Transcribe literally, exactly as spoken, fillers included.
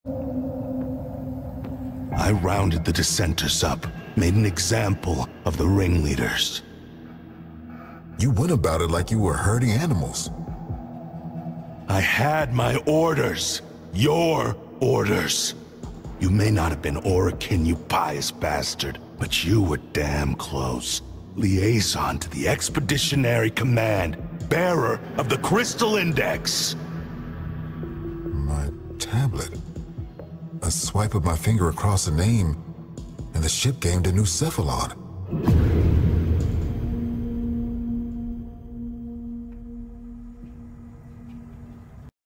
I rounded the dissenters up, made an example of the ringleaders. You went about it like you were herding animals. I had my orders. Your orders. You may not have been Orokin, you pious bastard, but you were damn close. Liaison to the Expeditionary Command, bearer of the Crystal Index. My tablet. A swipe of my finger across a name, and the ship gained a new cephalon.